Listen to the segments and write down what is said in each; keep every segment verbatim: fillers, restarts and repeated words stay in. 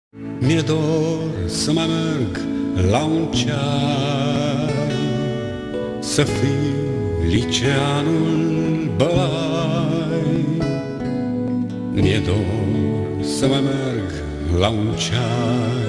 Mi-e dor să mai merg la un ceai, să fiu liceanul Bălai. Mi-e dor să mai merg la un ceai.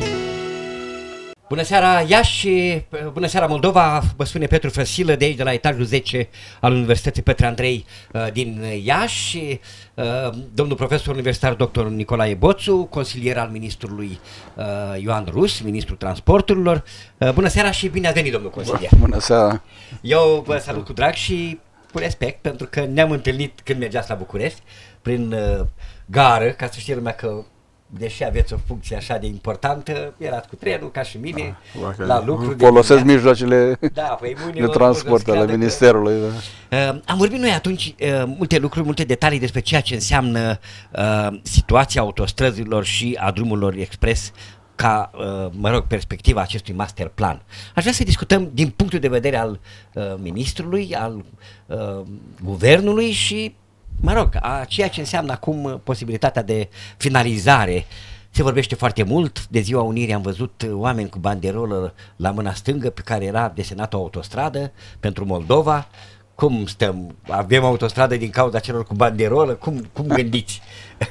Bună seara Iași, bună seara Moldova, vă spune Petru Frăsilă de aici, de la etajul zece al Universității Petre Andrei din Iași. Domnul profesor universitar doctor Nicolae Boțu, consilier al ministrului Ioan Rus, ministrul transporturilor. Bună seara și bine ați venit, domnul consilier. Bună seara. Eu vă salut cu drag și cu respect, pentru că ne-am întâlnit când mergeați la București, prin gară, ca să știe lumea că deși aveți o funcție așa de importantă, erați cu trenul, ca și mine, da, la lucru. Folosesc mijloacele da, păi de transport ale Ministerului. Da. Uh, am vorbit noi atunci uh, multe lucruri, multe detalii despre ceea ce înseamnă uh, situația autostrăzilor și a drumurilor expres ca, uh, mă rog, perspectiva acestui master plan. Aș vrea să discutăm din punctul de vedere al uh, ministrului, al uh, guvernului și mă rog, a ceea ce înseamnă acum posibilitatea de finalizare. Se vorbește foarte mult, de Ziua Unirii am văzut oameni cu banderolă la mâna stângă pe care era desenată o autostradă pentru Moldova. Cum stăm? Avem autostradă din cauza celor cu banderolă? Cum, cum gândiți?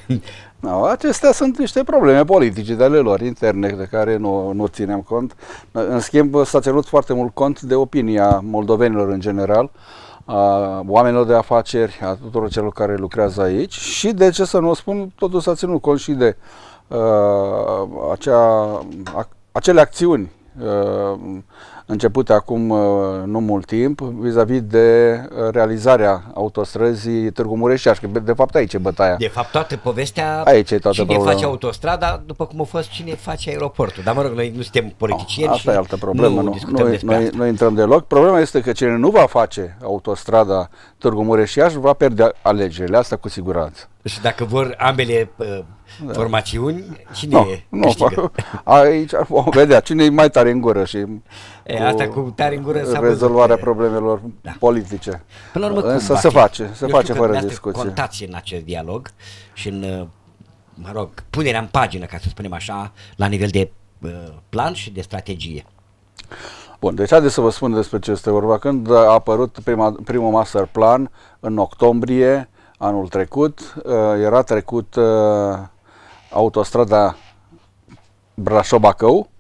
No, acestea sunt niște probleme politice de ale lor interne de care nu, nu ținem cont. În schimb, s-a ținut foarte mult cont de opinia moldovenilor în general, a oamenilor de afaceri, a tuturor celor care lucrează aici și, de ce să nu o spun, totul s-a ținut cont și de uh, acea, a, acele acțiuni uh, începute acum uh, nu mult timp vis-a-vis de realizarea autostrăzii Târgu Mureș-Iași, că de fapt aici e bătaia. De fapt toată povestea, aici e toată cine problema. Face autostrada, după cum a fost cine face aeroportul. Dar mă rog, noi nu suntem politicieni. Asta e altă problemă, nu, nu, noi, noi, noi intrăm deloc. Problema este că cine nu va face autostrada Târgu Mureș-Iași va pierde alegerile, asta cu siguranță. Și dacă vor ambele uh, da. formațiuni, cine no, e? Nu, aici vom vedea cine e mai tare în gură și e, asta cu tare în gură rezolvarea de... problemelor da. politice. Până la urmă, însă se face, se Eu face fără discuție. Contați în acest dialog și în, mă rog, punerea în pagină, ca să spunem așa, la nivel de uh, plan și de strategie. Bun, deci haideți să vă spun despre ce este vorba. Când a apărut prima, primul master plan în octombrie anul trecut, uh, era trecut uh, autostrada Brașov-Bacău,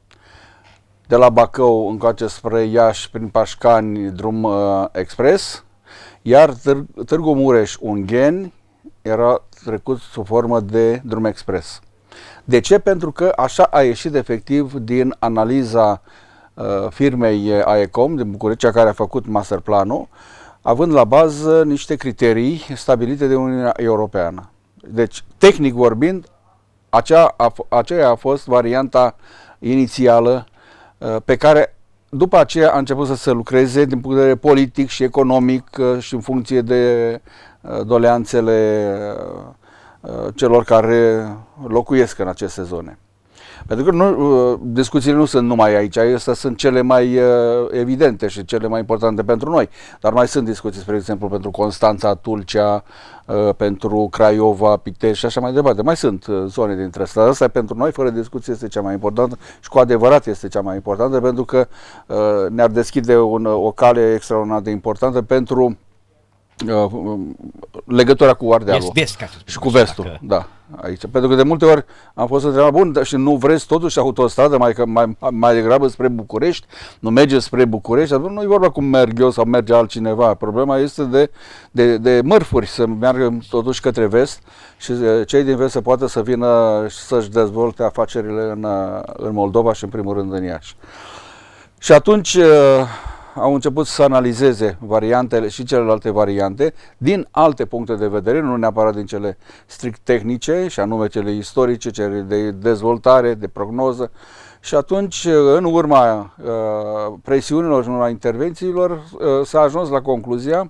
de la Bacău încoace spre Iași prin Pașcani, drum uh, expres, iar Târ Târgu Mureș-Ungheni era trecut sub formă de drum expres. De ce? Pentru că așa a ieșit efectiv din analiza uh, firmei AECOM din București, care a făcut masterplanul, având la bază niște criterii stabilite de Uniunea Europeană. Deci, tehnic vorbind, acea a, aceea a fost varianta inițială uh, pe care după aceea a început să se lucreze din punct de vedere politic și economic uh, și în funcție de uh, doleanțele uh, celor care locuiesc în aceste zone. Pentru că nu, discuțiile nu sunt numai aici, astea sunt cele mai uh, evidente și cele mai importante pentru noi, dar mai sunt discuții, spre exemplu, pentru Constanța, Tulcea, uh, pentru Craiova, Pitești și așa mai departe. Mai sunt uh, zone dintre astea, dar asta pentru noi, fără discuție, este cea mai importantă și cu adevărat este cea mai importantă, pentru că uh, ne-ar deschide un, o cale extraordinar de importantă pentru Uh, legătura cu Ardealul și cu vestul, dacă... da, aici. Pentru că de multe ori am fost întrebat, bun, și nu vreți totuși autostradă mai, mai, mai degrabă spre București, nu merge spre București, nu e vorba cum merg eu sau merge altcineva, problema este de, de, de mărfuri să meargă totuși către vest și cei din vest să poată să vină și să-și dezvolte afacerile în, în Moldova și în primul rând în Iași. Și atunci au început să analizeze variantele și celelalte variante din alte puncte de vedere, nu neapărat din cele strict tehnice, și anume cele istorice, cele de dezvoltare, de prognoză. Și atunci, în urma uh, presiunilor și în urma intervențiilor, uh, s-a ajuns la concluzia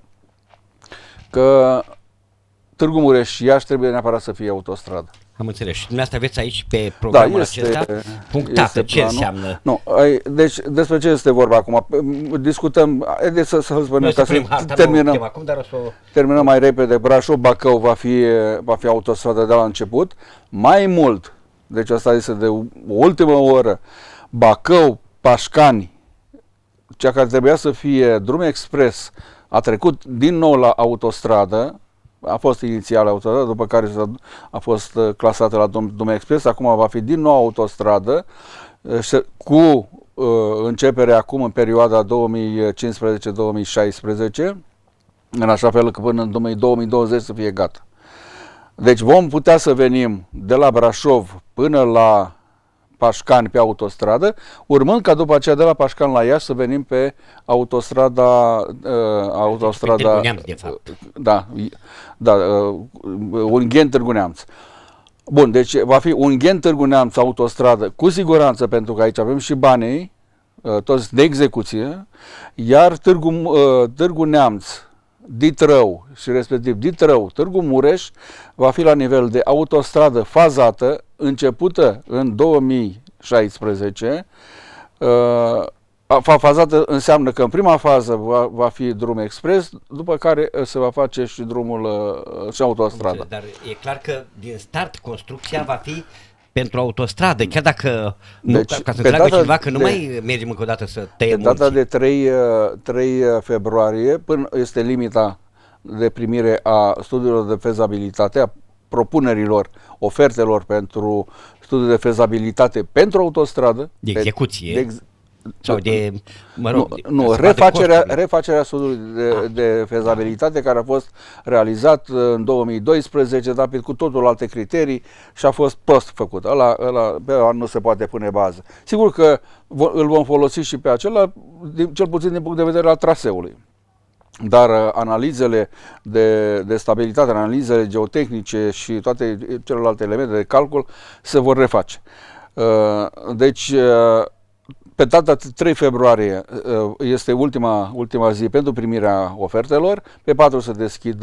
că Târgu Mureș-Iași trebuie neapărat să fie autostradă. Am înțeles. Și dumneavoastră aveți aici pe programul da, este, acesta punctată ce planul. Înseamnă? Nu, ai, deci despre ce este vorba acum? Discutăm, haideți să, să spunem ca să terminăm, acum, dar o să... terminăm mai repede. Brașov-Bacău va fi, va fi autostradă de la început. Mai mult, deci asta este de o ultimă oră, Bacău, Pașcani, cea care trebuia să fie drum expres, a trecut din nou la autostradă, a fost inițial autostradă, după care a fost clasată la drum, drum expres, acum va fi din nou autostradă, cu uh, începere acum în perioada două mii cincisprezece două mii șaisprezece, în așa fel că până în două mii douăzeci să fie gata. Deci vom putea să venim de la Brașov până la Pașcani pe autostradă, urmând ca după aceea de la Pașcani la Iași să venim pe autostrada uh, autostrada Târgu Neamț, de fapt. Da, da, uh, Ungheni Târgu Neamț. Bun, deci va fi Ungheni Târgu Neamț autostradă, cu siguranță, pentru că aici avem și banii, uh, toți de execuție, iar Târgu, uh, Târgu Neamț, Ditrău și respectiv Ditrău, Târgu Mureș va fi la nivel de autostradă fazată, începută în două mii șaisprezece. Uh, fazată înseamnă că în prima fază va, va fi drum expres, după care se va face și drumul uh, și autostradă. Dar e clar că din start construcția va fi pentru autostradă, chiar dacă nu, deci, ca să înțeleagă cineva că nu de, mai mergem încă o dată să tăiem pe data munții. de trei februarie, până este limita de primire a studiilor de fezabilitate, a propunerilor, ofertelor pentru studii de fezabilitate pentru autostradă. De execuție. De ex sau de, mă rog, nu, nu refacerea, refacerea studiului de, de fezabilitate care a fost realizat în două mii doisprezece, dar cu totul alte criterii și a fost prost făcut. Ăla, ăla, pe ăla nu se poate pune bază. Sigur că îl vom folosi și pe acela, cel puțin din punct de vedere al traseului. Dar analizele de, de stabilitate, analizele geotehnice și toate celelalte elemente de calcul se vor reface. Deci, pe data trei februarie este ultima, ultima zi pentru primirea ofertelor, pe patru se deschid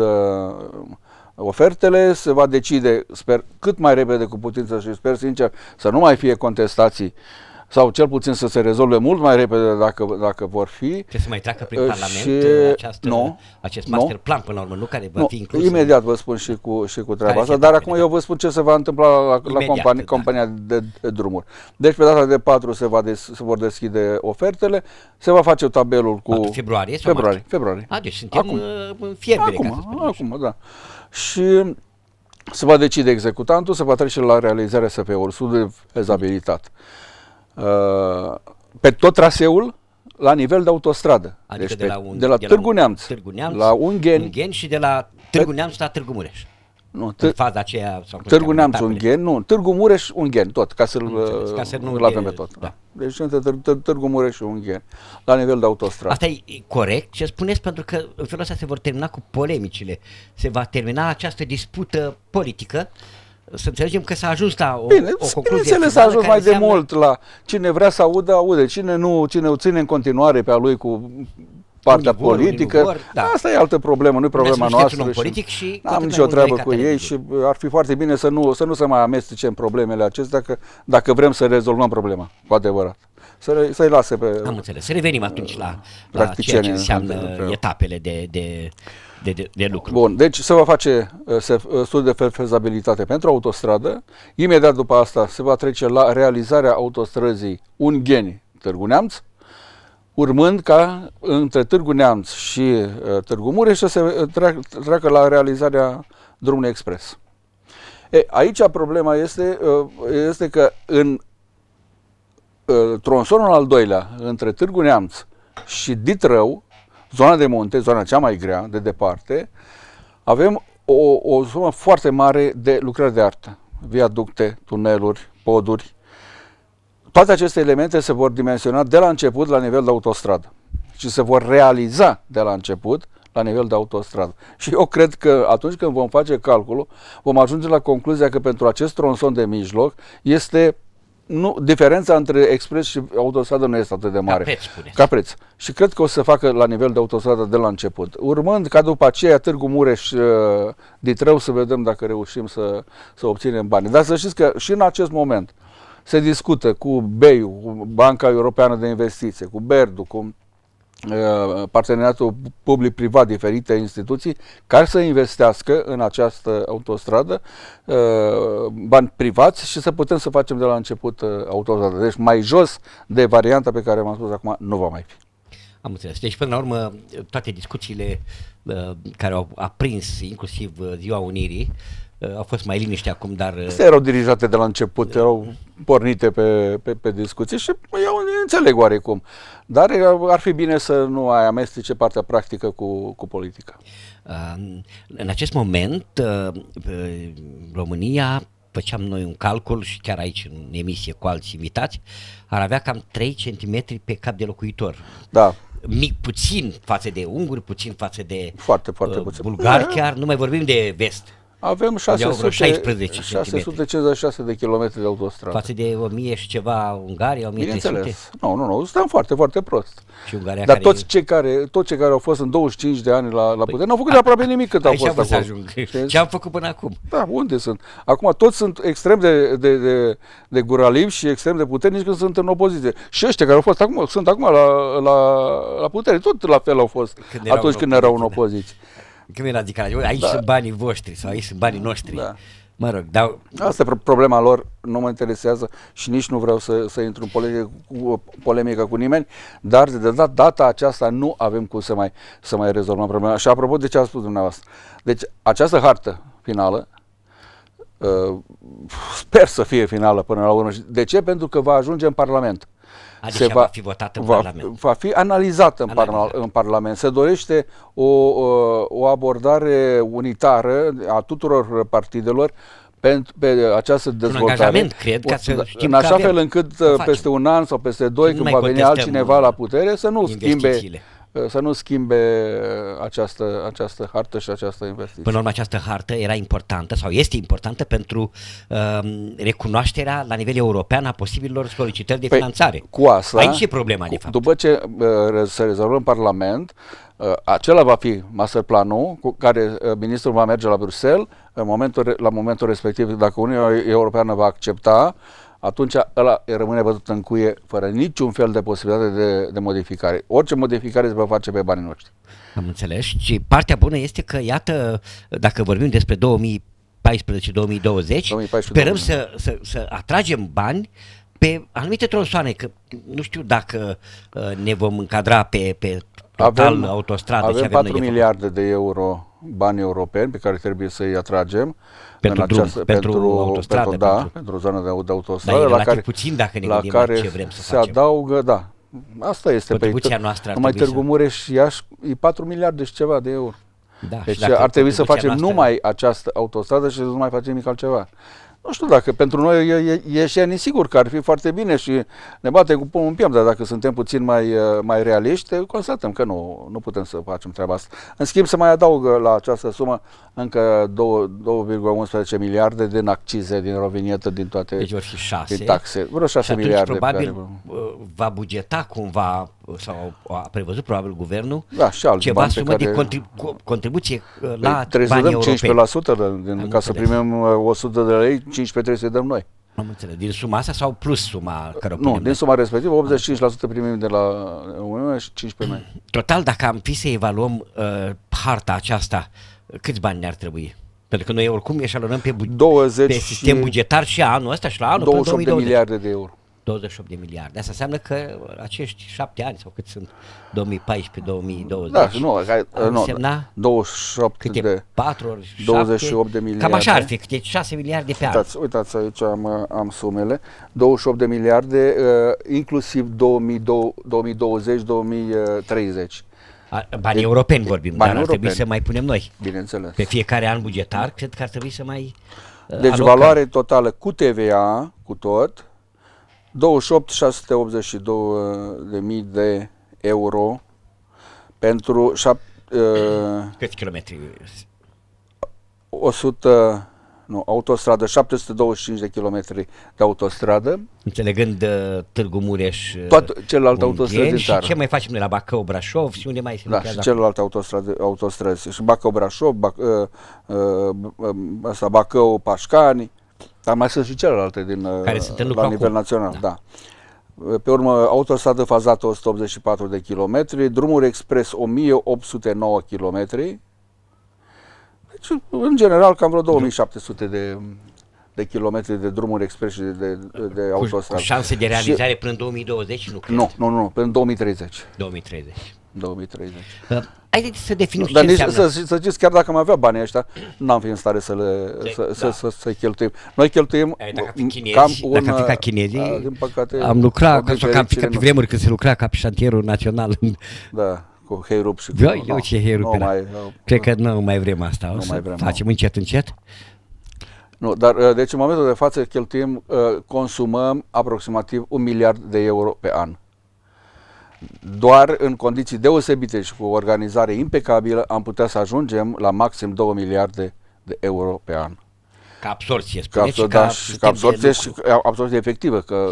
ofertele, se va decide, sper, cât mai repede cu putință și sper sincer să nu mai fie contestații sau cel puțin să se rezolve mult mai repede dacă, dacă vor fi. Trebuie să mai treacă prin Parlament și, această, nu, acest master nu, plan până la urmă, nu? Care va nu, fi inclus. Imediat vă spun și cu, și cu treaba asta, dar acum eu vă spun ce se va întâmpla la, la companie, da. compania de, de drumuri. Deci pe data de patru se, va des, se vor deschide ofertele, se va face tabelul cu... patru februarie? Sau februarie, februarie. A, deci suntem acum, în fierbere, acum, ca să spunem acum, da. Și se va decide executantul, se va trece la realizarea S F ului, studiul de fezabilitate. Uh, pe tot traseul la nivel de autostradă. Adică deci de la, un, de la de Târgu Neamț, Târgu Neamț, la Ungheni, Ungheni și de la Târgu Neamț la Târgu Mureș. Nu, în faza aceea, sau Târgu Neamț, Ungheni, nu, Târgu Mureș, Ungheni, tot, ca să-l nu avem pe tot. Da. Deci între Târgu Mureș și Ungheni, la nivel de autostradă. Asta e corect ce spuneți, pentru că în felul ăsta se vor termina cu polemicile, se va termina această dispută politică. Să înțelegem că s-a ajuns la o, Bine, o concluzie. Bine, s-a ajuns mai înseamnă... de mult la cine vrea să audă, aude, cine nu, cine o ține în continuare pe a lui cu partea vor, politică, vor, da. Asta e altă problemă, nu e problema noastră. Politic și n-am nicio treabă cu ei și ar fi foarte bine să nu, să nu se mai amestece în problemele acestea, dacă, dacă vrem să rezolvăm problema, cu adevărat. Să, să-i lase pe... Am înțeles. Să revenim atunci la, la ceea ce înseamnă etapele de, de, de, de, de lucru. Bun, deci se va face studiu de fezabilitate pentru autostradă. Imediat după asta se va trece la realizarea autostrăzii Ungheni-Târgu Neamț, urmând ca între Târgu Neamț și uh, Târgu Mureș să se treacă, treacă la realizarea drumului expres. E, aici problema este, uh, este că în uh, tronsonul al doilea, între Târgu Neamț și Ditrău, zona de munte, zona cea mai grea, de departe, avem o, o sumă foarte mare de lucrări de artă, viaducte, tuneluri, poduri. Toate aceste elemente se vor dimensiona de la început la nivel de autostradă și se vor realiza de la început la nivel de autostradă. Și eu cred că atunci când vom face calculul, vom ajunge la concluzia că pentru acest tronson de mijloc este, nu, diferența între expres și autostradă nu este atât de mare. Ca preț, spuneți. Ca preț. Și cred că o să se facă la nivel de autostradă de la început. Urmând ca după aceea Târgu Mureș, uh, Ditrău, să vedem dacă reușim să, să obținem bani. Dar să știți că și în acest moment se discută cu B E I-ul, cu Banca Europeană de Investiție, cu BERD-ul, cu parteneriatul public-privat, diferite instituții, care să investească în această autostradă bani privați și să putem să facem de la început autostradă. Deci mai jos de varianta pe care m-am spus acum nu va mai fi. Am înțeles. Deci, până la urmă, toate discuțiile uh, care au aprins, inclusiv uh, Ziua Unirii, uh, au fost mai liniște acum, dar... Uh, Astea erau dirijate de la început, erau pornite pe, pe, pe discuții și eu înțeleg oarecum. Dar ar fi bine să nu ai amestece partea practică cu, cu politica. Uh, în acest moment, uh, uh, România, făceam noi un calcul și chiar aici în emisie cu alți invitați, ar avea cam trei centimetri pe cap de locuitor. Da. Mic, puțin față de unguri, puțin față de foarte, foarte uh, puțin. bulgari, chiar nu mai vorbim de vest. Avem șase sute șaisprezece șase sute cincizeci și șase de kilometri de autostradă. Față de o mie și ceva Ungaria, o mie trei sute? Bineînțeles. Nu, nu, nu, stăm foarte, foarte prost. Și Ungaria Dar care toți cei care, toți cei care au fost în douăzeci și cinci de ani la, la putere, păi, n-au făcut de aproape nimic cât au fost acolo. Ce am făcut până acum? Da, unde sunt? Acum toți sunt extrem de, de, de, de guralivi și extrem de puternici când sunt în opoziție. Și ăștia care au fost acum, sunt acum la, la, la putere, tot la fel au fost când atunci când erau în opoziție. Când era radical, aici da. Sunt banii voștri sau aici sunt banii noștri. Da. Mă rog, dar... Asta e problema lor, nu mă interesează și nici nu vreau să, să intru în polemică cu, polemică cu nimeni, dar de dat, data aceasta nu avem cum să mai, să mai rezolvăm problema. Și apropo de ce a spus dumneavoastră, deci această hartă finală, uh, sper să fie finală până la urmă. De ce? Pentru că va ajunge în Parlament. Adică se va, va fi votată în va, Parlament. Va fi analizată în, parla, în Parlament. Se dorește o, o abordare unitară a tuturor partidelor pentru pe această dezvoltare. Un angajament, cred, ca să știm în așa fel încât peste un an sau peste doi, când va veni altcineva la putere, să nu schimbe să nu schimbe această, această hartă și această investiție. Până la urmă, această hartă era importantă sau este importantă pentru uh, recunoașterea la nivel european a posibilor solicitări de păi, finanțare. Cu asta, aici e problema, de fapt. După ce uh, se rezolvă în Parlament, uh, acela va fi masterplanul cu care uh, ministrul va merge la Bruxelles în momentul, la momentul respectiv, dacă Uniunea Europeană va accepta, atunci ăla rămâne bătut în cuie fără niciun fel de posibilitate de, de modificare. Orice modificare se va face pe banii noștri. Am înțeles. Și partea bună este că, iată, dacă vorbim despre două mii paisprezece două mii douăzeci, sperăm să, să, să atragem bani pe anumite tronsoane, că nu știu dacă uh, ne vom încadra pe, pe total avem, autostradă. Avem, avem patru miliarde de euro bani europeni pe care trebuie să-i atragem pentru, drum, această, pentru, pentru autostradă, pentru, da, pentru, pentru zona de, de autostradă, da, la care, puțin dacă ne la gândim care la ce vrem să se facem. adaugă, da, asta este. Contribuția pe, noastră numai Târgu Mureș și Iași e patru miliarde și ceva de euro. Da, deci ar trebui să facem noastră... numai această autostradă și să nu mai facem nimic altceva. Nu știu dacă pentru noi e, e, e și nesigur că ar fi foarte bine și ne batem cu pumnul în piept, dar dacă suntem puțin mai, mai realiști, constatăm că nu, nu putem să facem treaba asta. În schimb, se mai adaugă la această sumă încă două virgulă unsprezece miliarde din accize, din rovinietă, din toate deci vor fi șase, din taxe. Vreo șase miliarde. Probabil care... va bugeta cumva, sau a prevăzut probabil guvernul, da, și alți ceva bani sumă care... de contribu contribuție la trebuie banii să dăm europeni. cincisprezece la sută din, ca să primim o sută de lei, cincisprezece trebuie să dăm noi. Am înțeles. Din suma asta sau plus suma care o Nu, din suma respectivă, optzeci și cinci la sută primim de la Uniune și cincisprezece noi. Total, dacă am fi să evaluăm uh, harta aceasta, câți bani ne-ar trebui? Pentru că noi oricum eșalonăm pe, bu douăzeci pe sistem bugetar și anul ăsta și la anul douăzeci și opt de miliarde de euro. douăzeci și opt de miliarde. Asta înseamnă că acești șapte ani sau cât sunt, două mii paisprezece două mii douăzeci, da, nu, nu, însemna douăzeci și opt de patru ori șapte, douăzeci și opt de miliarde. Cam așa ar fi, câte șase miliarde pe an. Uitați, uitați aici am, am sumele, douăzeci și opt de miliarde, uh, inclusiv două mii douăzeci două mii treizeci. Banii de, europeni vorbim, dar ar europeni. trebui să mai punem noi. Bineînțeles. Pe fiecare an bugetar, cred că ar trebui să mai uh, Deci alocăm. Valoare totală cu T V A, cu tot, douăzeci și opt milioane șase sute optzeci și două de mii de euro pentru șap- uh, câți kilometri? o sută, nu, autostradă, șapte sute douăzeci și cinci de kilometri de autostradă. Înțelegând uh, Târgu Mureș, uh, toate celelalte autostrăzi din țară. Și ce mai facem noi la Bacău, Brașov și unde mai se lucrează? Da, și celelalte autostrăzi, autostrăzi. Și Bacău, Brașov, Bac, uh, uh, asta, Bacău, Pașcani, dar mai sunt și celelalte din, care sunt în la nivel acum. național, da. Pe urmă, autostradă fazată o sută optzeci și patru de kilometri, drumuri expres o mie opt sute nouă kilometri. Deci, în general, cam vreo două mii șapte sute de, de kilometri de drumuri expres și de, de, de autostradă. Cu șanse de realizare și, până în două mii douăzeci, nu cred? Nu, nu, nu, până în două mii treizeci. două mii treizeci. două mii treizeci. Uh, haideți să definim Dar ce nici, înseamnă. să, să știți, chiar dacă am avea banii ăștia, n-am fi în stare să le De, să, da. să, să, să cheltuim. Noi cheltuim Ei, dacă fi chinezi, cam dacă un, am fi ca chinezii, a, din păcate, am lucrat, ca, ca, ca pe nu. vremuri când se lucra ca pe șantierul național. Da, cu heirup și cu... Vai, eu ce heirup era. mai, Cred că nu mai vrem asta, o Nu să mai vrem, facem încet, încet. Nu, dar deci în momentul de față cheltuim, consumăm aproximativ un miliard de euro pe an. Doar în condiții deosebite și cu o organizare impecabilă am putea să ajungem la maxim două miliarde de euro pe an. Ca absorție, Ca, spuneți, absor- și ca, da, și ca absorție de și lucru. ca absorție efectivă, că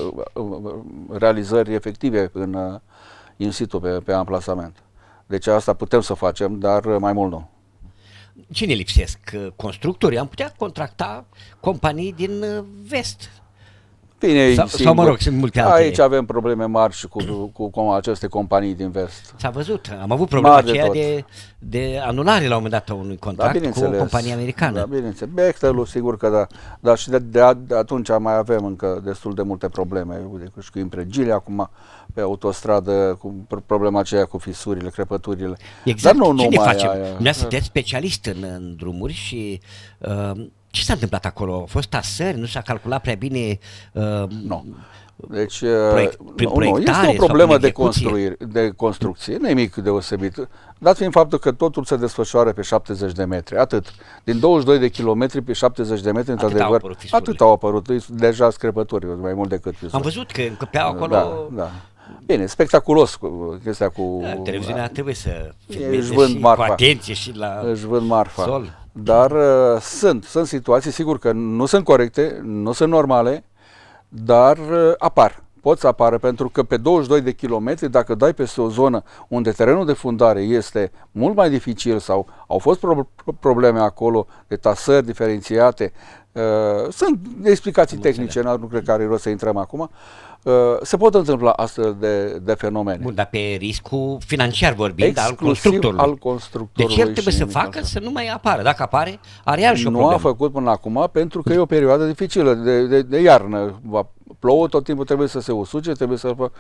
realizări efective în in situ pe, pe amplasament. Deci asta putem să facem, dar mai mult nu. Cine lipsesc? Constructorii? Am putea contracta companii din uh, vest. Bine, Sau, singur. sau mă rog, sunt multe alte. Aici avem probleme mari și cu, cu, cu aceste companii din vest. S-a văzut, am avut problema Mari de aceea tot. de, de anulare la un moment dat a unui contract cu o bineînțeles. companie americană. Da, bineînțeles. Bechtelul, sigur că da. Dar și de, de, de atunci mai avem încă destul de multe probleme. Uite, și cu impregile acum pe autostradă, cu problema aceea cu fisurile, crăpăturile. Exact. Dar nu Ce ne numai facem? aia. Dumneavoastră sunteți specialist în, în drumuri și uh, ce s-a întâmplat acolo? Au fost tasări? Nu s-a calculat prea bine? Uh, Nu. Deci, Proiect- prin nu, nu, proiectare este o sau problemă prin de, execuție? construire, de construcție, nimic deosebit. Dat fiind faptul că totul se desfășoară pe șaptezeci de metri, atât. Din douăzeci și doi de kilometri pe șaptezeci de metri, Atât au într-adevăr, apărut fisurile. atât au apărut, deja scrăpături, mai mult decât fisuri. am văzut că încăpeau acolo... Da, da. Bine, spectaculos cu chestia cu... Da, televiziunea trebuie să își filmeze vând și marfa. cu atenție și la Își vând marfa. sol. Dar uh, sunt, sunt situații, sigur că nu sunt corecte, nu sunt normale, dar uh, apar. Pot să apară pentru că pe douăzeci și doi de kilometri, dacă dai peste o zonă unde terenul de fundare este mult mai dificil sau au fost pro probleme acolo de tasări diferențiate, uh, sunt explicații Am tehnice, înțeles. nu cred că are rost să intrăm acum, uh, se pot întâmpla astfel de, de fenomene. Bun, dar pe riscul financiar vorbind, al Exclusiv constructorului. al constructorului. Deci el trebuie și să nimic facă altceva. să nu mai apară. Dacă apare, are iarăși o Nu problemă. a făcut până acum pentru că e o perioadă dificilă de, de, de iarnă. Va plouă, tot timpul trebuie să se usuce, trebuie să uh,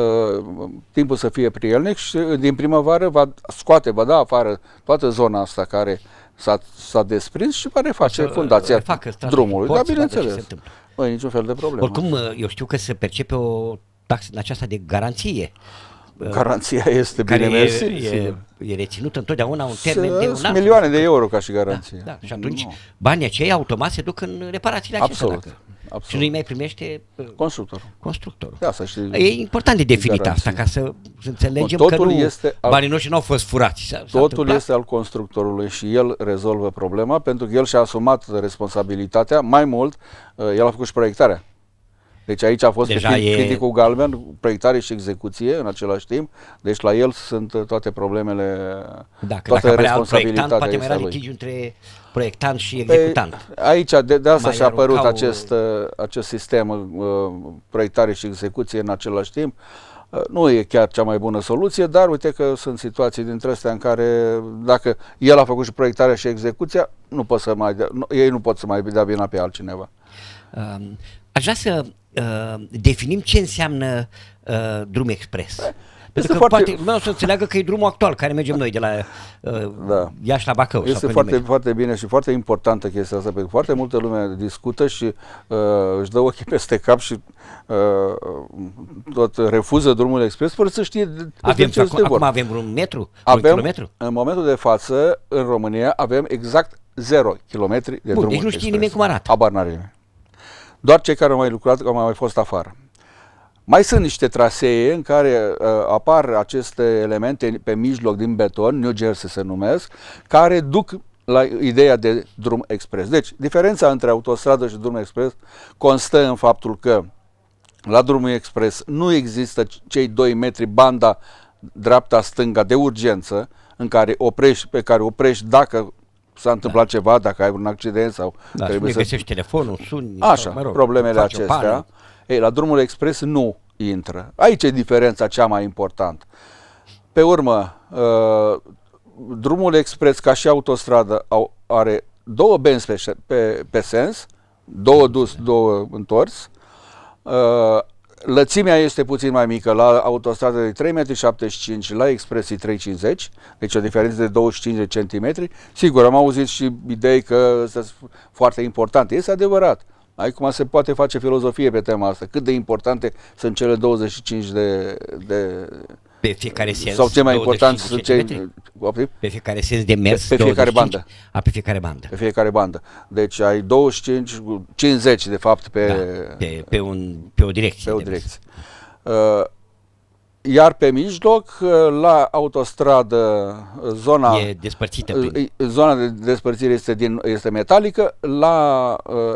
timpul să fie prielnic și din primăvară va scoate, va da afară toată zona asta care s-a, s-a desprins și va reface Să fundația refacă stradul drumului. din Da, porți, vadă ce se bineînțeles. întâmplă. Nu e niciun fel de problemă. Oricum, eu știu că se percepe o taxă din aceasta de garanție. Garanția este care bine e, mersi. e, sigur. e reținută întotdeauna un termen de un Sunt an. milioane de euro ca și garanție. Da, da. Și atunci Nu. banii aceia automat se duc în reparațiile acestea. Absolut. Dacă... absolut. Și nu-i mai primește uh, Constructorul. constructorul. Da, să știi. E important de definit Garanții. asta, ca să, să înțelegem Bun, că totul nu, este al- banii noștri nu au fost furați. S-a, s-a Totul întâmplat. este al constructorului și el rezolvă problema pentru că el și-a asumat responsabilitatea. Mai mult, uh, el a făcut și proiectarea. Deci aici a fost Deja e- criticul galben, proiectare și execuție în același timp. Deci la el sunt uh, toate problemele, Dacă, toată dacă apărea alt proiectant, responsabilitatea poate mai era este lui. litigiu între proiectant și Pe- executant. Aici, de, de asta Mai și-a apărut aruncau- acest, uh, acest sistem, uh, proiectare și execuție în același timp. Uh, Nu e chiar cea mai bună soluție, dar uite că sunt situații dintre astea în care dacă el a făcut și proiectarea și execuția, nu pot să mai dea, nu, ei nu pot să mai dea vina pe altcineva. Uh, aș vrea să uh, definim ce înseamnă uh, drum expres. Pentru că foarte- poate lumea o să înțeleagă că e drumul actual care mergem noi de la uh, Da. Iași la Bacău. sau Este pe foarte, nimeni. foarte bine și foarte importantă chestia asta, pentru că foarte multă lume discută și uh, își dă ochii peste cap și uh, tot refuză drumul expres fără să știe de, Avem, ce acum, este acum vorba. avem vreun metru? Un Avem, kilometru? în momentul de față, în România, avem exact zero kilometri de Bun, drumul deci nu știe expres. nimeni cum arată. Habar n-are nimeni. Doar cei care au mai lucrat, au mai fost afară. Mai sunt niște trasee în care uh, apar aceste elemente pe mijloc din beton, New Jersey se numesc, care duc la ideea de drum expres. Deci, diferența între autostradă și drum expres constă în faptul că la drumul expres nu există cei doi metri banda dreapta-stânga de urgență în care oprești, pe care oprești dacă s-a întâmplat da. ceva, dacă ai un accident sau Da, trebuie și să... găsești telefonul, suni, Așa, sau, mă rog, problemele faci o acestea. pană. Ei, la drumul expres nu. intră. Aici e diferența cea mai importantă. Pe urmă, uh, drumul expres, ca și autostradă, au, are două benzi pe, pe, pe sens, două dus, două întors. Uh, lățimea este puțin mai mică, la autostradă de trei virgulă șaptezeci și cinci metri, la expresii trei virgulă cincizeci, deci o diferență de douăzeci și cinci de centimetri. Sigur, am auzit și idei că sunt foarte importante. Este adevărat. Acum se poate face filozofie pe tema asta. Cât de importante sunt cele douăzeci și cinci de... de pe fiecare sens. Sau ce mai important sunt cei... Pe fiecare sens de mers. Pe, pe fiecare bandă. A, pe fiecare bandă. Pe fiecare bandă. Deci ai douăzeci și cinci, cincizeci de fapt pe... Da, pe, pe, un, pe o direcție. Pe o direcție. Uh, iar pe mijloc, la autostradă, zona, e despărțită prin... zona de despărțire este, din, este metalică, la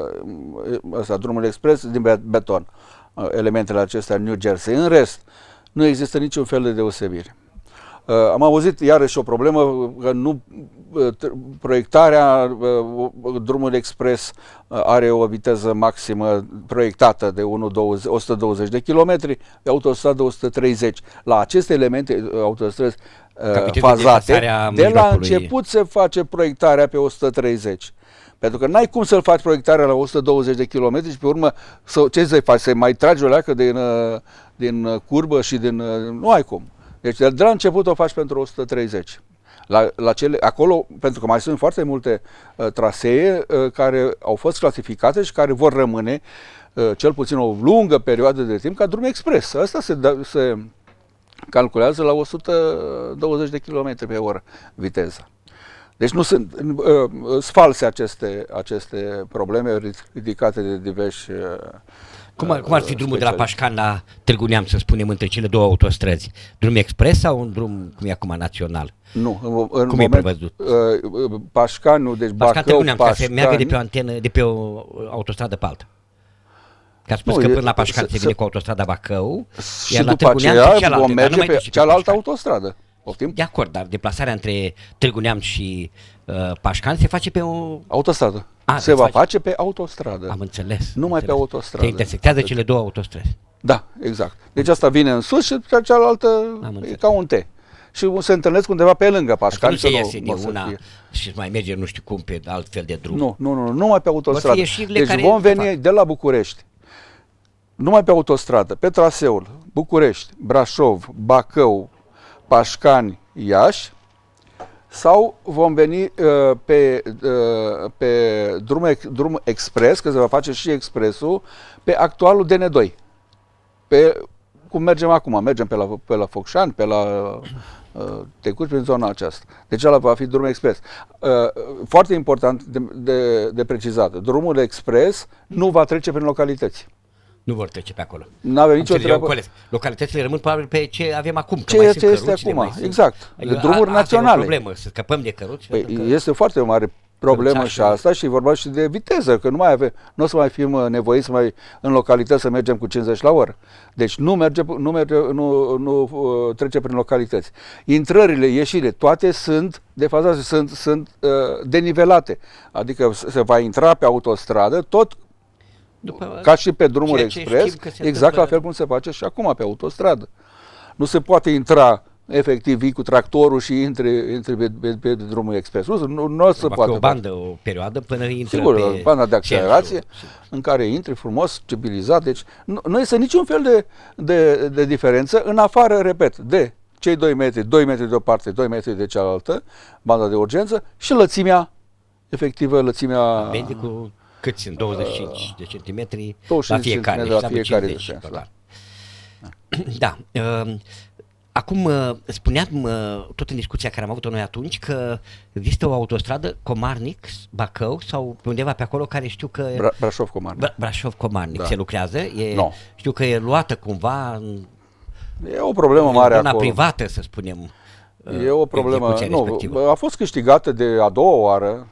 uh, ăsta, drumul expres din beton. Uh, elementele acestea New Jersey. În rest, nu există niciun fel de deosebire. Uh, am auzit iarăși o problemă că nu uh, proiectarea uh, drumul expres uh, are o viteză maximă proiectată de o sută douăzeci de kilometri, autostradă o sută treizeci. La aceste elemente uh, autostrăzi uh, fazate, de, de la început se face proiectarea pe o sută treizeci. Pentru că n-ai cum să-l faci proiectarea la o sută douăzeci de kilometri și pe urmă să, ce să faci? Să mai tragi o leacă din, din curbă și din... Nu ai cum. Deci de la început o faci pentru o sută treizeci. La, la cele, acolo, pentru că mai sunt foarte multe uh, trasee uh, care au fost clasificate și care vor rămâne uh, cel puțin o lungă perioadă de timp ca drum expres. Asta se, da, se calculează la o sută douăzeci de kilometri pe oră viteza. Deci nu sunt, uh, sunt false aceste, aceste probleme ridicate de diversi... Uh, cum, ar, cum ar fi drumul de la Pașcan la Târgu Neamț, să spunem, între cele două autostrăzi? Drum expres sau un drum, cum e acum, național? Nu, în, în cum moment, e prevăzut? Uh, Pașcanul, deci Pașcan, Bacău, Târgu Neamț, Pașcan... ca să meargă de pe o antenă, de pe o autostradă pe alta. Că a spus nu, că e, până la Pașcan se, se vine cu autostrada Bacău, și iar la Târgu Neamț cealaltă, vom merge pe cealaltă autostradă. Poftim? De acord, dar deplasarea între Târgu Neamț și uh, Pașcan se face pe o... autostradă. A, se va face... face pe autostradă. Am înțeles. Numai înțeles. pe autostradă. Se intersectează deci... cele două autostrăzi. Da, exact. Deci asta vine în sus și cealaltă e ca un T. Și se întâlnesc undeva pe lângă Pașcan. Nu se iese din una fie. Și mai merge nu știu cum pe alt fel de drum. Nu, nu, nu, numai pe autostradă. Deci vom veni fac. de la București. Numai pe autostradă, pe traseul București, Brașov, Bacău, Pașcani, Iași, sau vom veni uh, pe, uh, pe drum, drum expres, că se va face și expresul, pe actualul D N doi. Pe, cum mergem acum, mergem pe la, pe la Focșani, pe la uh, Tecuri, prin zona aceasta. Deci ăla va fi drum expres. Uh, foarte important de, de, de precizat, drumul expres nu va trece prin localități. Nu vor trece pe acolo. Nu avem nicio treabă. Localitățile rămân probabil pe ce avem acum. Că ce mai ce sunt este căruți, acum, sunt... exact. De drumuri a, naționale. E o problemă, să scăpăm de căruți. Păi, că... Este foarte o mare problemă și asta și vorba și de viteză, că nu mai avem, nu o să mai fim nevoiți să mai în localități să mergem cu cincizeci la oră. Deci nu merge, nu merge, nu, nu uh, trece prin localități. Intrările, ieșirile, toate sunt defazate, sunt, sunt uh, denivelate. Adică se va intra pe autostradă, tot După, ca și pe drumul expres, exact întâmplă... la fel cum se face și acum pe autostradă. Nu se poate intra efectiv vii cu tractorul și intri, intri pe, pe, pe drumul expres. Nu, nu, nu o să poate. O bandă, o perioadă până intră Sigur, pe banda de accelerație centru, în care intri frumos, civilizat. Deci nu, nu este niciun fel de, de, de diferență în afară, repet, de cei doi metri, doi metri de o parte, doi metri de cealaltă, banda de urgență și lățimea, efectivă lățimea... Vede cu cât sunt? douăzeci și cinci de centimetri la fiecare. La fiecare de sens, da. Da. Uh, acum, uh, spuneam uh, tot în discuția care am avut-o noi atunci că există o autostradă Comarnic-Bacău sau undeva pe acolo care știu că... Bra Brașov-Comarnic. Bra Brașov-Comarnic da. Se lucrează. E, no. Știu că e luată cumva... În, e o problemă mare acolo. privată, să spunem. E o problemă... Nu, a fost câștigată de a doua oară.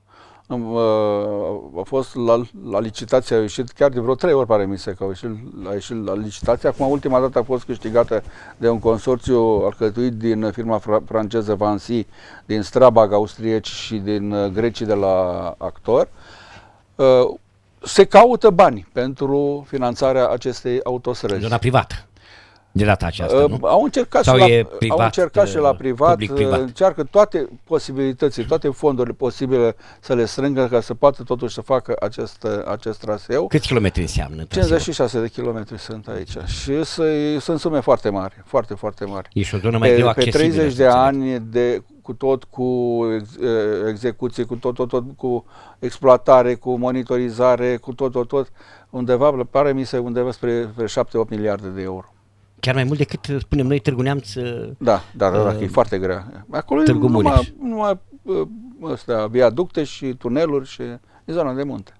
A fost la, la licitație, a ieșit chiar de vreo trei ori, pare mi se că a ieșit, a ieșit la licitație. Acum, ultima dată a fost câștigată de un consorțiu alcătuit din firma fr franceză Vansi, din Strabag austrieci și din grecii de la Actor. se caută bani pentru finanțarea acestei autostrăzi. Zona privată. De data aceasta, uh, nu? Au încercat, Sau și la, privat, au încercat și la privat, public-privat. încearcă toate posibilitățile, toate fondurile posibile să le strângă ca să poată totuși să facă acest, acest traseu. Câți kilometri înseamnă? cincizeci și șase de kilometri sunt aici și sunt sume foarte mari, foarte, foarte mari. E și o zonă mai pe, greu pe accesibilă. treizeci de ani de, cu tot, cu ex, execuție, cu tot, tot, tot, cu exploatare, cu monitorizare, cu tot, tot, tot, undeva, pare mi se undeva spre, spre șapte opt miliarde de euro. Chiar mai mult decât, spunem noi, Târgu Neamț. Da, dar uh, uh, e foarte grea. Acolo Târgu e Mureș. numai, numai uh, astea, viaducte și tuneluri și e zona de munte.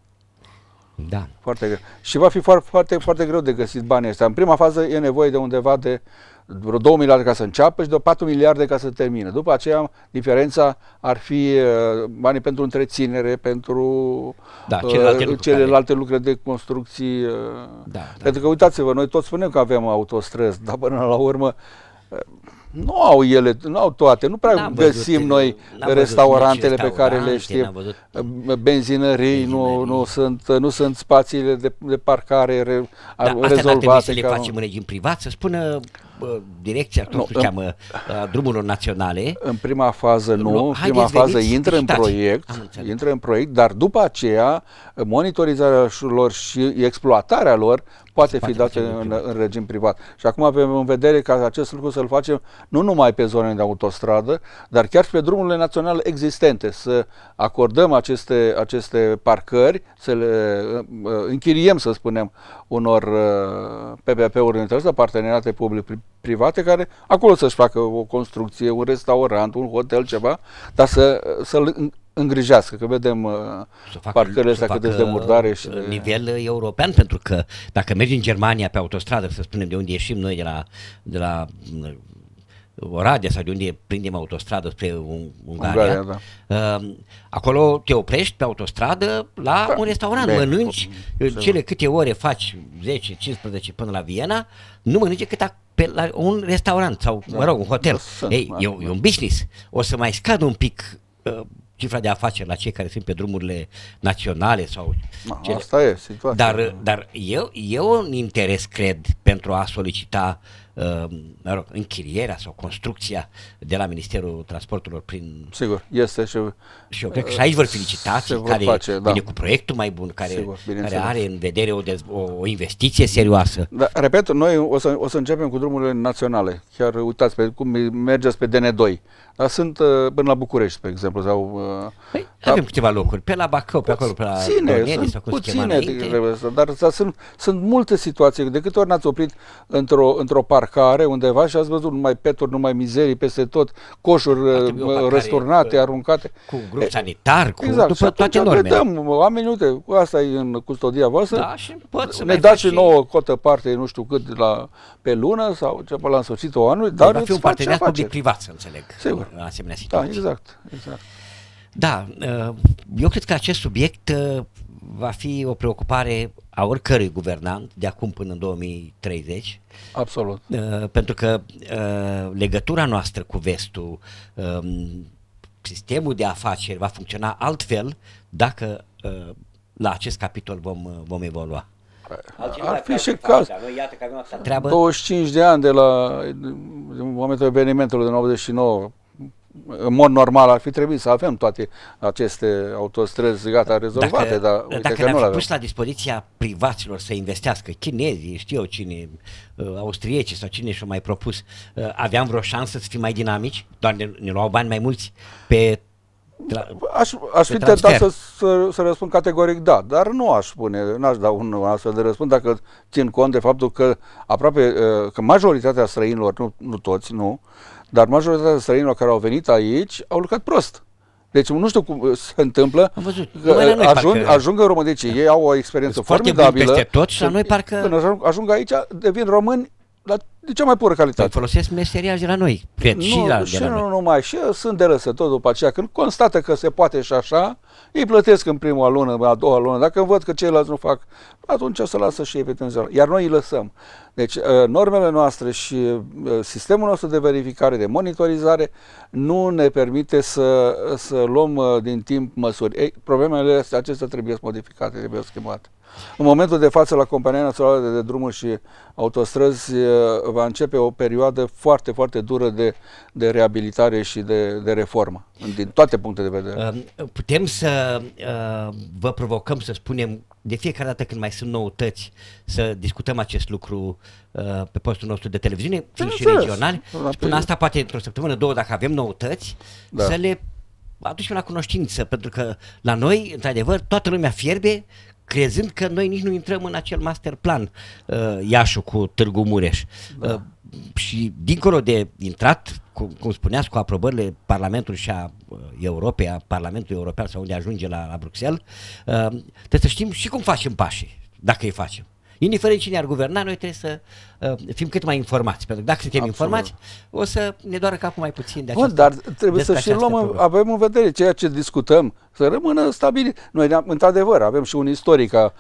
Da. Foarte greu. Și va fi foarte, foarte, foarte greu de găsit banii ăștia. În prima fază e nevoie de undeva de vreo două miliarde ca să înceapă și de patru miliarde ca să termine. După aceea, diferența ar fi uh, banii pentru întreținere, pentru Da, celelalte uh, lucruri celelalte lucruri de construcții. Uh, Da, da. Pentru că uitați-vă, noi toți spunem că avem autostrăzi, dar până la urmă uh, nu au ele, nu au toate, nu prea N-am găsim văzut, noi n-am văzut restaurantele nici pe care le restaurante, știm, n-am văzut benzinării, nu, benzinării. nu, sunt, nu sunt spațiile de, de parcare re, Da, astea n-ar trebui rezolvate. să le ca- facem în regim privat, să spună bă, direcția, cum Nu, se în- cheamă, a drumurilor naționale. În prima fază nu, Nu, în prima haideți, fază veniți, intră în licitați. proiect, Am înțeles. intră în proiect, dar după aceea monitorizarea lor și exploatarea lor poate fi poate dată face în în, în regim privat. Și acum avem în vedere ca acest lucru să-l facem nu numai pe zone de autostradă, dar chiar și pe drumurile naționale existente, să acordăm aceste, aceste parcări, să le uh, închiriem, să spunem, unor uh, P P P-uri între astea, parteneriate public-private, care acolo să-și facă o construcție, un restaurant, un hotel, ceva, dar să, să-l îngrijească, că vedem uh, Să facă- parcările să astea cât de facă murdare și de... nivel european, pentru că dacă mergi în Germania pe autostradă, să spunem de unde ieșim noi de la, de la mm, Oradea sau de unde prindem autostradă spre Un- Ungaria, Ungaria, uh, acolo te oprești pe autostradă la Da. un restaurant, Bine. mănânci uh, cele câte ore faci, zece cincisprezece până la Viena, nu mănânci cât a, pe la un restaurant sau, Da. mă rog, un hotel. Da, sunt, Ei, da. e, e un business. O să mai scadă un pic uh, cifra de afaceri la cei care sunt pe drumurile naționale sau Ma, cele- asta e situația. dar, dar eu, eu un interes, cred, pentru a solicita uh, mă rog, închirierea sau construcția de la Ministerul Transporturilor prin... Sigur, este și... Și eu cred că și aici vor fi licitații, Se vor care face, da. vine cu proiectul mai bun, care, Sigur, care bineînțeles. are în vedere o, dez, o, o investiție serioasă. Da, repet, noi o să, o să începem cu drumurile naționale. Chiar uitați pe cum mergeți pe D N doi. Dar sunt uh, până la București, spre exemplu, sau... Uh, Păi, da, avem câteva locuri, pe la Bacău, pe acolo, pe la puține, Corneli, sunt sau cum se chema puține, înainte. trebuie să- dar, dar sunt, sunt multe situații. De câte ori n-ați oprit într-o, într-o parcare undeva și ați văzut numai peturi, numai mizerii peste tot, coșuri Ar trebui o uh, parcare, răsturnate, uh, aruncate. Cu grup E, sanitar, cu Exact, și după atunci toate normele. vedem, oameni, uite, asta e în custodia voastră, Da, și poți să ne mai dați faci și nouă cotă parte, nu știu cât, la, pe lună sau ce la sfârșitul anului, dar va fi îți un faci parteneriat afaceri. public-privat, să înțeleg, Sigur. în asemenea Da, situații. exact, exact. Da, uh, eu cred că acest subiect uh, va fi o preocupare a oricărui guvernant de acum până în două mii treizeci, Absolut. uh, pentru că uh, legătura noastră cu vestul, um, sistemul de afaceri va funcționa altfel dacă uh, la acest capitol vom, uh, vom evolua. Ar fi și caz. Noi iată că avem asta treabă. douăzeci și cinci de ani de la în momentul evenimentului din optzeci și nouă, în mod normal ar fi trebuit să avem toate aceste autostrăzi gata rezolvate, Dacă, dar uite dacă că nu ne-am le fi avem. pus la dispoziția privaților să investească, chinezii, știu eu cine, uh, austrieci sau cine și-o mai propus, uh, aveam vreo șansă să fim mai dinamici? Doar ne, ne luau bani mai mulți pe... Tra- Aș, aș fi pe tentat să, transfer. să, să răspund categoric da, dar nu aș spune, n-aș da un astfel de răspuns dacă țin cont de faptul că aproape, uh, că majoritatea străinilor, nu, nu toți, nu, dar majoritatea străinilor care au venit aici au lucrat prost. Deci nu știu cum se întâmplă, Am văzut. că Numai la noi ajung, parcă- ajung în România, deci ei au o experiență Sunt foarte buni formidabilă. peste tot și la noi parcă- Când ajung, ajung aici, devin români la de cea mai pură calitate. Păi folosesc meseriași de la noi, cred, nu, și, la, și de la nu noi. numai, și sunt de răsător după aceea. Când constată că se poate și așa, îi plătesc în prima lună, în a doua lună. Dacă văd că ceilalți nu fac, atunci să lasă și ei pe tânză. Iar noi îi lăsăm. Deci normele noastre și sistemul nostru de verificare, de monitorizare, nu ne permite să, să luăm din timp măsuri. Ei, problemele acestea trebuie modificate, trebuie schimbate. În momentul de față, la Compania Națională de, de Drumuri și Autostrăzi va începe o perioadă foarte, foarte dură de, de reabilitare și de, de reformă, din toate punctele de vedere. Putem să uh, vă provocăm să spunem de fiecare dată când mai sunt noutăți să discutăm acest lucru uh, pe postul nostru de televiziune, fiind și regionali. Și până asta poate într-o săptămână, două, dacă avem noutăți, da. să le aducem la cunoștință, pentru că la noi, într-adevăr, toată lumea fierbe crezând că noi nici nu intrăm în acel master plan uh, Iașu cu Târgu Mureș. Da. Uh, și dincolo de intrat, cum, cum spuneați, cu aprobările Parlamentului și a uh, Europei, a Parlamentului European sau unde ajunge la, la Bruxelles, uh, trebuie să știm și cum facem pașii, dacă îi facem. Indiferent cine ar guverna, noi trebuie să uh, fim cât mai informați, pentru că dacă suntem Absolut. informați, o să ne doară capul mai puțin de această. Bun, dar trebuie să și luăm, în, avem în vedere ceea ce discutăm, să rămână stabilit. Noi, într-adevăr, avem și un istoric a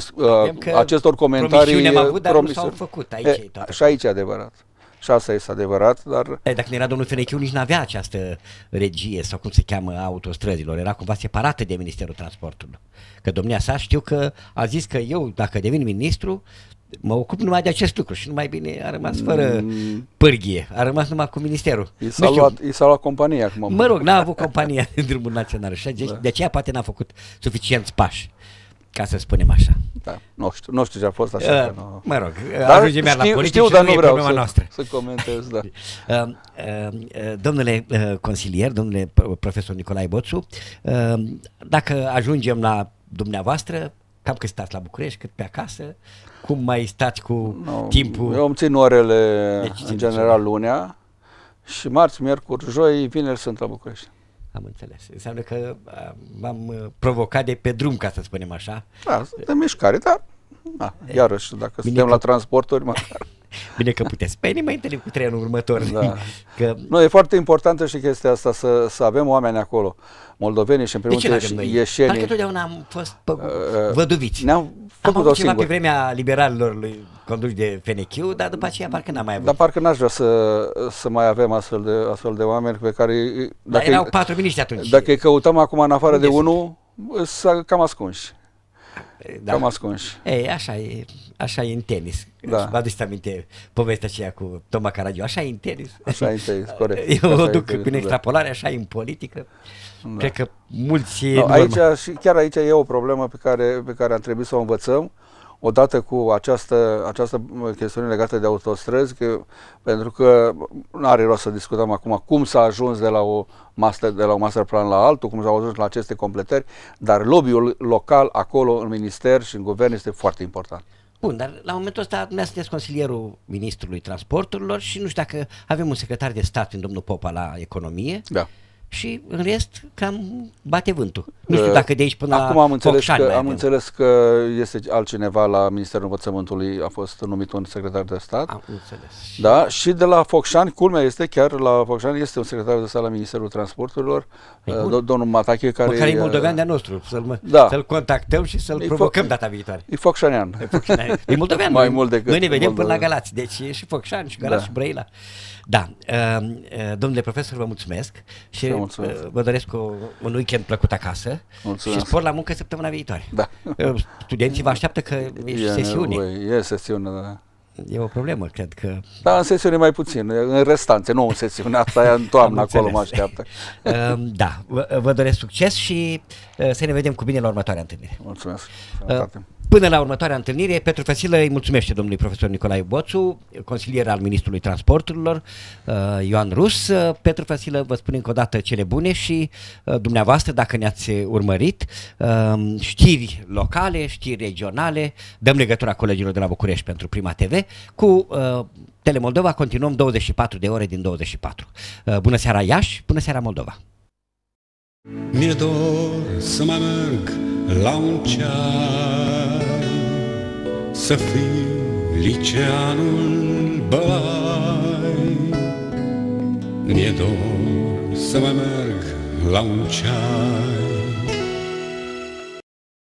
uh, acestor comentarii. Am avut, dar nu s-au făcut. Aici e, e și aici e adevărat. Și asta este adevărat, dar... E, dacă nu era domnul Fenechiu, nici n-avea această regie, sau cum se cheamă, a autostrăzilor. Era cumva separată de Ministerul Transportului. Că domnia sa știu că a zis că eu, dacă devin ministru, mă ocup numai de acest lucru și numai bine a rămas fără mm. pârghie, a rămas numai cu ministerul. I s-a luat, luat compania acum. Mă rog, n-a avut compania în drumul național și de, da. de aceea poate n-a făcut suficienți pași, ca să spunem așa. Da, nu știu, nu știu ce a fost așa. Uh, nu... Mă rog, ajungem la politici știu, și dar nu e problema să, noastră. Să comentez, da. Uh, uh, domnule uh, consilier, domnule profesor Nicolae Boțu, uh, dacă ajungem la dumneavoastră, cam cât stați la București, cât pe acasă, cum mai stați cu no, timpul? Eu îmi țin orele, deci, în general, lunea și marți, miercuri, joi, vineri sunt la București. Am înțeles. Înseamnă că m-am provocat de pe drum, ca să spunem așa. Da, de mișcare, da. Da, iarăși, dacă Bine suntem că... la transporturi, măcar. Bine că puteți. Păi ne mai întâlnim cu trei anul următor. Da. Că... Nu, e foarte importantă și chestia asta, să, să avem oameni acolo, moldovenii și în primul rând ieșenii. Parcă totdeauna am fost uh, văduviți. Ne-am făcut am avut ceva pe vremea liberalilor lui conduși de Fenechiu, dar după aceea parcă n-am mai avut. Dar parcă n-aș vrea să, să mai avem astfel de, astfel de oameni pe care... Dacă erau patru miniștri atunci. Dacă îi căutăm acum în afară de unul, sunt cam ascunși. Da. Cam ascunși. Ei, așa e, așa e în tenis. Da. Vă aduceți aminte povestea aceea cu Toma Caragiu. Așa e în tenis. Așa e în tenis, corect. Eu o tenis, duc prin extrapolare, așa e în politică. Da. Cred că mulți e no, aici, și chiar aici e o problemă pe care, pe care am trebuit să o învățăm. Odată cu această, această chestiune legată de autostrăzi, că, pentru că nu are rost să discutăm acum cum s-a ajuns de la, o master, de la un master plan la altul, cum s-a ajuns la aceste completări, dar lobby-ul local acolo în minister și în guvern este foarte important. Bun, dar la momentul ăsta dumneavoastră sunteți consilierul Ministrului Transporturilor și nu știu dacă avem un secretar de stat în domnul Popa la economie. Da. Și în rest cam bate vântul. Nu știu dacă de aici până Acum la am înțeles, că, am avem. înțeles că este altcineva la Ministerul Învățământului, a fost numit un secretar de stat. Am înțeles. Da, și de la Focșani, culmea este, chiar la Focșani este un secretar de stat la Ministerul Transporturilor, uh, domnul Matache, care... Măcar e moldovean de-a nostru, să-l da. să contactăm și să-l provocăm data viitoare. E focșanean. E, focșanean. E moldovean. Mai mult decât noi ne vedem moldovean. Până la Galați, deci e și Focșani, și Galați, da. Și Brăila. Da, uh, uh, domnule profesor, vă mulțumesc și uh, vă doresc o, un weekend plăcut acasă. Mulțumesc. Și spor la muncă săptămâna viitoare. Da. Uh, studenții vă așteaptă că e, e sesiune. E sesiune, da. E o problemă, cred că... Da, în sesiune mai puțin, în restanțe, nu în sesiune, asta e în toamnă, acolo mă așteaptă. Uh, da, vă, vă doresc succes și uh, să ne vedem cu bine la următoarea întâlnire. Mulțumesc. Uh, Până la următoarea întâlnire, Petru Făsilă îi mulțumește domnului profesor Nicolae Boțu, consilier al Ministrului Transporturilor, uh, Ioan Rus. Uh, Petru Făsilă vă spune încă o dată cele bune și uh, dumneavoastră, dacă ne-ați urmărit, uh, știri locale, știri regionale, dăm legătura colegilor de la București pentru Prima T V, cu uh, Telemoldova continuăm douăzeci și patru de ore din douăzeci și patru. Uh, bună seara Iași, bună seara Moldova! Mi-e dor să mai merg la un ceai, să fiu liceanul Bălai. Mi-e dor să mai merg la un ceai